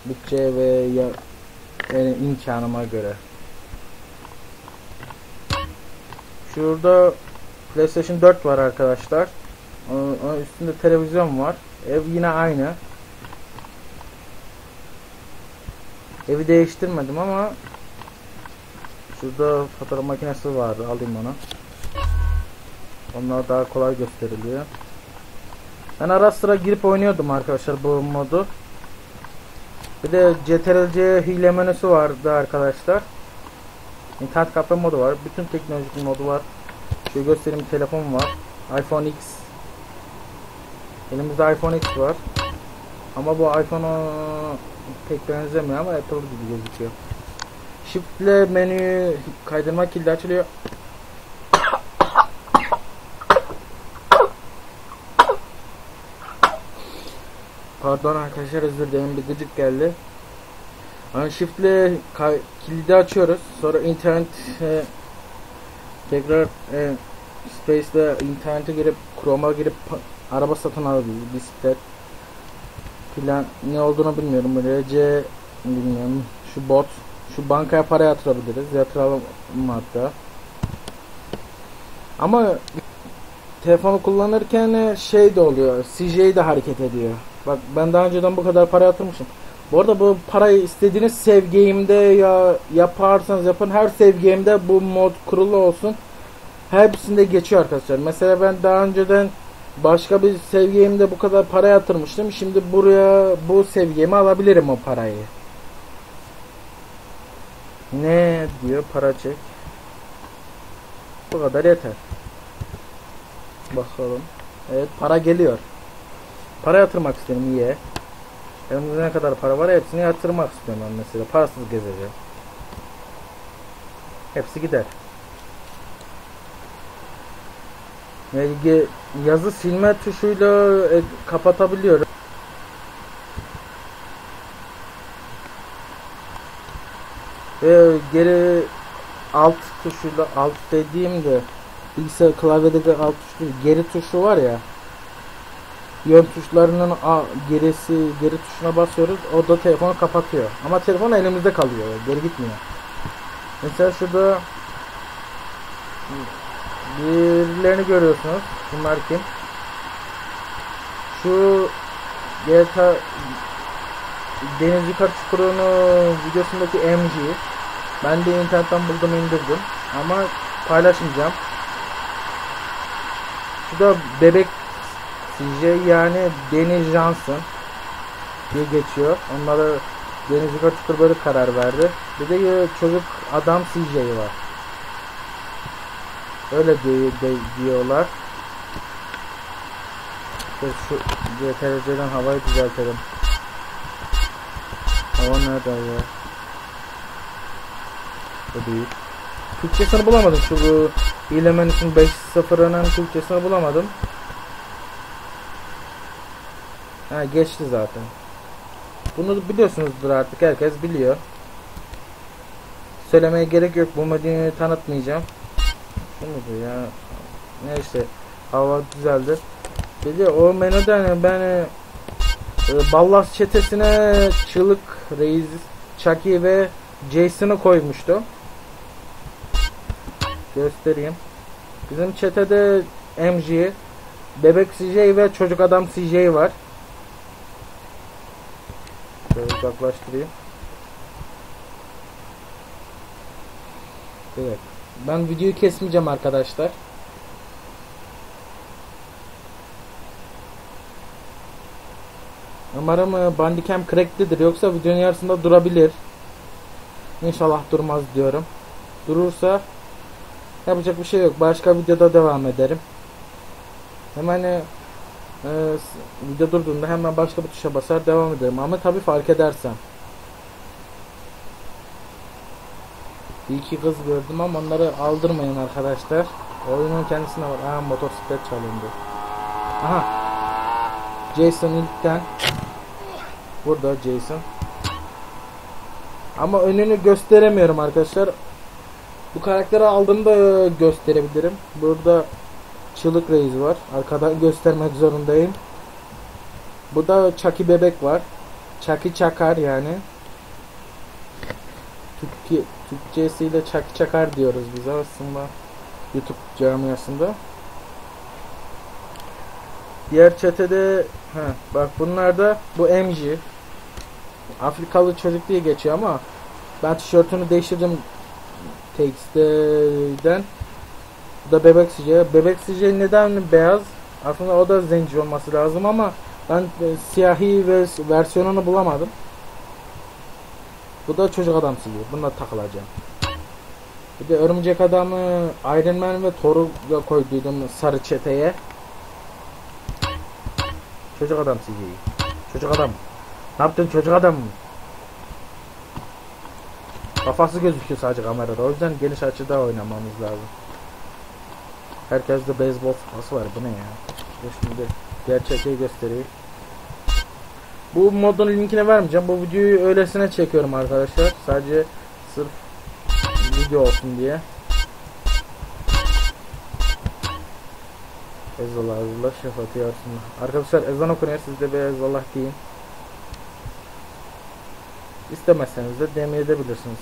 bütçe ve imkanıma göre. Şurada PlayStation 4 var arkadaşlar. Onun üstünde televizyon var. Ev yine aynı. Evi değiştirmedim ama şurada fotoğraf makinesi vardı. Alayım onu. Onlar daha kolay gösteriliyor. Ben ara sıra girip oynuyordum arkadaşlar bu modu. Bir de CTRL-C hile menüsü vardı arkadaşlar. İnternet kafe modu var. Bütün teknolojik modu var. Şöyle göstereyim, telefon var. iPhone X. Elimizde iPhone X var. Ama bu iPhone'a pek benzemiyor ama Apple gibi gözüküyor. Shift ile menüyü kaydırma kilidi açılıyor. Pardon arkadaşlar, özür dilerim, bir gıcık geldi. Yani Shift ile kilidi açıyoruz. Sonra internet tekrar Space ile internete girip Chrome'a girip araba satın alabiliriz. Bisiklet plan, ne olduğunu bilmiyorum. RC bilmiyorum. Şu bot, şu bankaya para yatırabiliriz. Yatıralım hatta. Ama telefonu kullanırken şey de oluyor. CJ de hareket ediyor. Bak, ben daha önceden bu kadar para yatırmışım. Bu arada bu parayı istediğiniz save game'de ya yaparsanız yapın, her save game'de bu mod kurulu olsun. Hepsinde geçiyor arkadaşlar. Mesela ben daha önceden başka bir save game'de bu kadar para yatırmıştım. Şimdi buraya bu save game'i alabilirim o parayı. Ne diyor? Para çek. Bu kadar yeter. Bakalım. Evet, para geliyor. Para yatırmak istiyorum, iyi. Elimizde ne kadar para var hepsini yatırmak istiyorum ben mesela. Parasız gezeceğim. Hepsi gider. Yazı silme tuşuyla kapatabiliyorum. Ve geri alt tuşuyla, alt dediğimde bilgisayar klavyedeki alt tuşu, geri tuşu var ya, yön tuşlarının geri tuşuna basıyoruz, o da telefonu kapatıyor ama telefon elimizde kalıyor, geri gitmiyor. Mesela şurada birilerini görüyorsunuz. Bunlar kim? Şu GTA Deniz Yukarı Çukuru'nun videosundaki MG. Ben de internetten buldum, indirdim ama paylaşmayacağım. Şurada bebek CJ, yani Deniz Johnson diye geçiyor. Onlara Deniz Yukarı Çukuru böyle karar verdi. Bir de çocuk adam CJ var. Öyle diyorlar. Şu CTRL'den havayı düzeltelim. Hava nerede ya? O değil. Türkçesini bulamadım. Şu hile menüsünün 5.0'ının Türkçesini bulamadım. Ha, geçti zaten. Bunu biliyorsunuzdur artık, herkes biliyor. Söylemeye gerek yok. Bu medeni tanıtmayacağım. Şunu ya. Neyse, hava düzeldi. Dedi o menüden ben Ballas çetesine Çığlık Reis, Chucky ve Jason'ı koymuştum. Göstereyim. Bizim çetede MG, bebek CJ ve çocuk adam CJ var. Şöyle uzaklaştırayım. Evet. Ben videoyu kesmeyeceğim arkadaşlar. Umarım Bandicam cracklidir, yoksa videonun yarısında durabilir. İnşallah durmaz diyorum. Durursa yapacak bir şey yok. Başka videoda devam ederim. Hemen video durduğunda hemen başka bir tuşa basar devam ederim. Ama tabii fark edersem. Bir iki kız gördüm ama onları aldırmayın arkadaşlar. Oyunun kendisine var. Aha, motosiklet çalındı. Aha. Jason ilkten. Burada Jason. Ama önünü gösteremiyorum arkadaşlar. Bu karakteri aldığımda gösterebilirim. Burada Çığlık Reis var. Arkadan göstermek zorundayım. Burada Chucky bebek var. Çaki Çakar yani. Türkçesiyle Çaki Çakar diyoruz biz aslında YouTube camiasında. Diğer çetede bak bunlar da bu MJ Afrikalı çocuk diye geçiyor ama ben tişörtünü değiştirdim Text'den. Bu da Bebek CJ. Bebek CJ neden beyaz? Aslında o da zenci olması lazım ama ben siyahi ve versiyonunu bulamadım. Bu da çocuk adam siliyor. Bununla takılacağım. Bir de Örümcek Adam'ı Iron Man ve Thor'u koyduydum sarı çeteye. Çocuk adam siliyor. Çocuk adam. Ne yaptın çocuk adam? Kafası gözüküyor sadece kamerada. O yüzden geniş açıda oynamamız lazım. Herkeste beyzbol sopası var. Bu ne ya? Şimdi gerçeği göstereyim. Bu modun linkini vermeyeceğim. Bu videoyu öylesine çekiyorum arkadaşlar. Sadece sırf video olsun diye. Ezallah ezallah şefaati yarsın. Arkadaşlar ezan okunuyor. Siz de bir ezallah deyin. İstemezseniz de demeyebilirsiniz.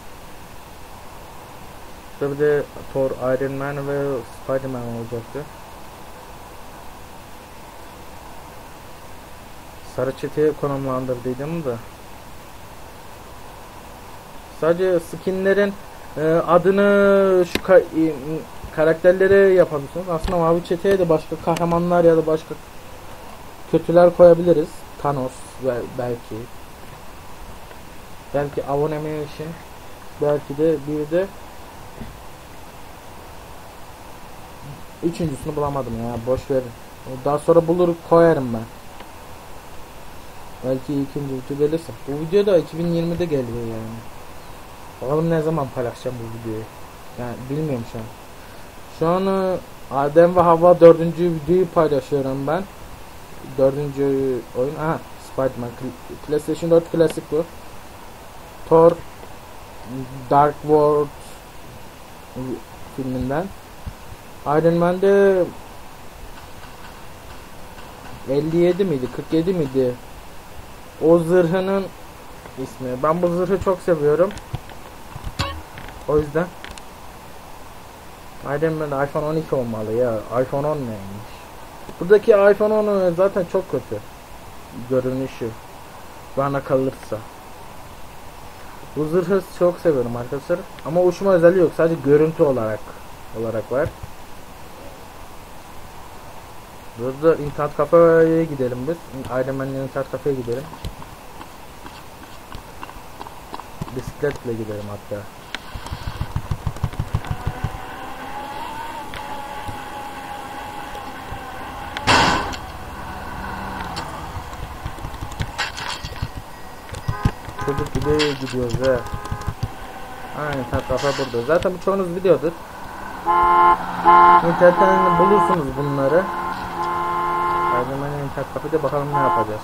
Tabi de Thor, Iron Man ve Spider-Man olacaktı. Sarı çeteye konumlandırdıydım da. Sadece skinlerin adını şu karakterlere yapabilirsiniz. Aslında mavi çeteye de başka kahramanlar ya da başka kötüler koyabiliriz. Thanos belki. Belki Abomination. Belki de bir de üçüncüsünü bulamadım ya. Boş verin. Daha sonra bulur koyarım ben. Belki ikinci video gelirse. Bu video da 2020'de geliyor yani. Bakalım ne zaman paylaşacağım bu videoyu. Yani bilmiyorum şu an. Şu an Adem ve Havva 4. videoyu paylaşıyorum ben. 4. oyun. Aha, Spider-Man. PlayStation 4 klasik bu. Thor Dark World filminden. Iron Man'de 57 miydi? 47 miydi? O zırhının ismi. Ben bu zırhı çok seviyorum. O yüzden Iron Man iPhone 12 olmalı ya. iPhone 10 neymiş? Buradaki iPhone 10 zaten çok kötü. Görünüşü. Bana kalırsa. Bu zırhı çok seviyorum arkadaşlar. Ama uçma özelliği yok. Sadece görüntü olarak var. Burada internet kafeye gidelim biz. Iron Man'in internet kafeye gidelim. Bisikletle gidelim hatta. Çocuk gibi gidiyoruz he. Aynen internet kafe burada. Zaten bu çoğunuz biliyordur. İnternetten bulursunuz bunları. Spider-Man'in internet kafede bakalım ne yapacağız.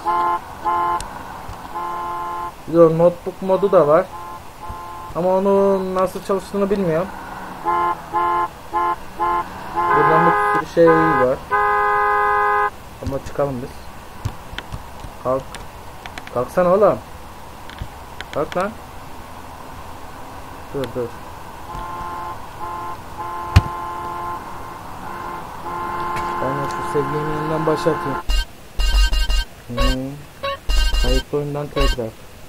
Bir de notebook modu da var. Ama onu nasıl çalıştığını bilmiyorum. Buradan bir sürü şey var. Ama çıkalım biz. Kalk. Kalksana oğlum. Kalk lan. Dur. Ben şu sevgilimin yanından başlatayım. Kayıtlı oyundan tekrar.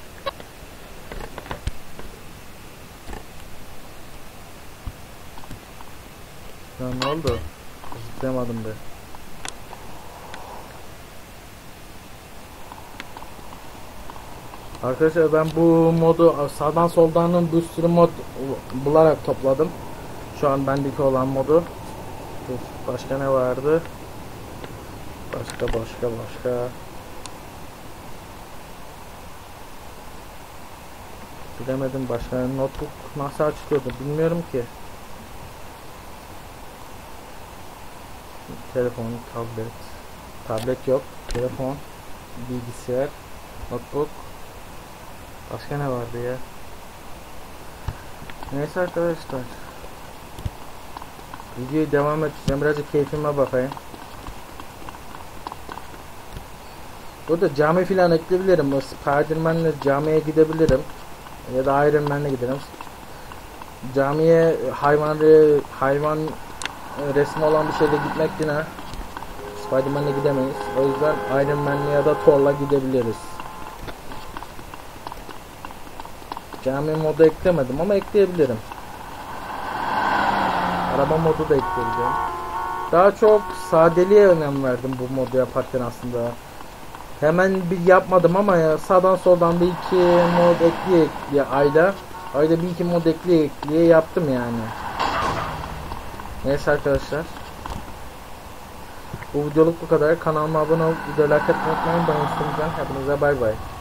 Ya ne oldu? Zıplayamadım be. Arkadaşlar ben bu modu sağdan soldan bir sürü mod bularak topladım. Şu an bendeki olan modu. Başka ne vardı? Başka. Bilemedim başka. Notebook nasıl açılıyordu bilmiyorum ki. Telefon, tablet yok. Telefon, bilgisayar, notebook. Başka ne vardı ya? Neyse arkadaşlar. Videoyu devam edeceğim. Birazcık keyfime bakayım. Burada cami filan ekleyebilirim. O Spiderman'le camiye gidebilirim. Ya da Iron Man'le giderim. Camiye hayvan resmi olan bir şeyle gitmek yine Spiderman'le gidemeyiz. O yüzden Iron Man'le ya da Thor'la gidebiliriz. Cami modu eklemedim ama ekleyebilirim. Araba modu da ekleyebilirim. Daha çok sadeliğe önem verdim bu modu yaparken aslında. Hemen bir yapmadım ama ya sağdan soldan bir iki mod ekleye ayda bir iki mod ekleye yaptım yani. Neyse arkadaşlar. Bu videoluk bu kadar. Kanalıma abone olup videoyu like atmayı unutmayın. Ben Hepinize bay bay.